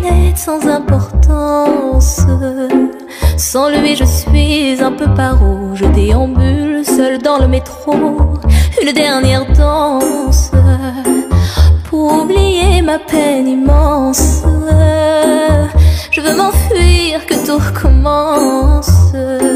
devinette sans importance. Sans lui je suis un peu paro. Je déambule seul dans le métro. Une dernière danse pour oublier ma peine immense. Je veux m'enfuir, que tout recommence.